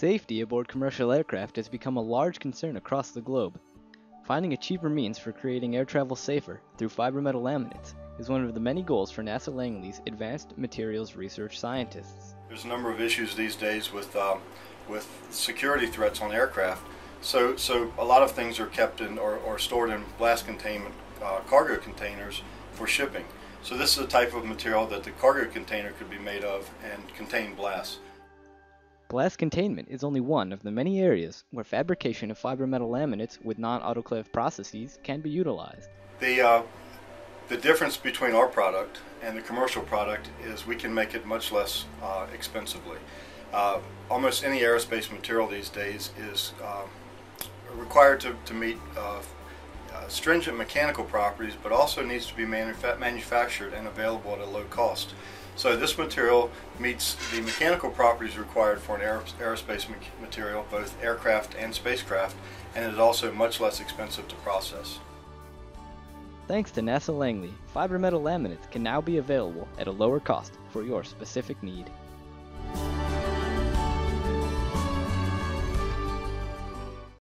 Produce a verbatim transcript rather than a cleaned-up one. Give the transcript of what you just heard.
Safety aboard commercial aircraft has become a large concern across the globe. Finding a cheaper means for creating air travel safer through fibermetal laminates is one of the many goals for NASA Langley's Advanced Materials Research scientists. There's a number of issues these days with um, with security threats on aircraft. So, so a lot of things are kept in or, or stored in blast containment uh, cargo containers for shipping. So this is a type of material that the cargo container could be made of and contain blasts. Blast containment is only one of the many areas where fabrication of fibermetal laminates with non-autoclave processes can be utilized. The, uh, the difference between our product and the commercial product is we can make it much less uh, expensively. Uh, almost any aerospace material these days is uh, required to, to meet uh, uh, stringent mechanical properties, but also needs to be manufa manufactured and available at a low cost. So this material meets the mechanical properties required for an aer aerospace material, both aircraft and spacecraft, and is also much less expensive to process. Thanks to NASA Langley, fibermetal laminates can now be available at a lower cost for your specific need.